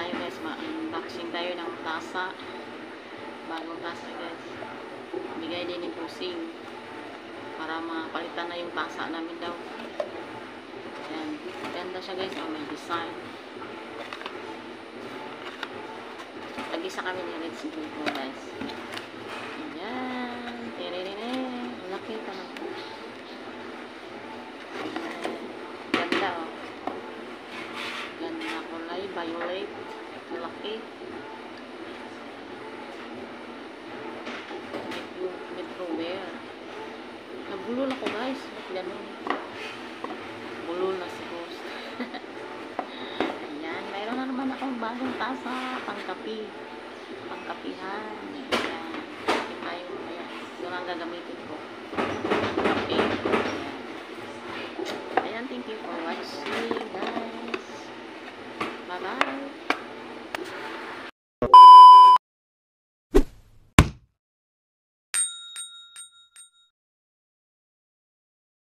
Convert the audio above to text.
tayo guys, ma-unboxing tayo ng tasa, bagong tasa guys, bigay din ni Pusing para mapalitan na yung tasa namin daw. Ayan, ganda siya guys, may design. Tag-isa kami ni Red Siguro guys. Ayan, tiririne, laki pa na po. Ganda oh, ganda kulay, violet, laki. Metroware. Nabulol ako guys, ganun. Bulol na si Rose. Ayan, mayroon na naman akong bagong tasa, pangkapi. Pangkapihan. Ayan, kapi tayo. Ayan, ito lang gagamitin ko.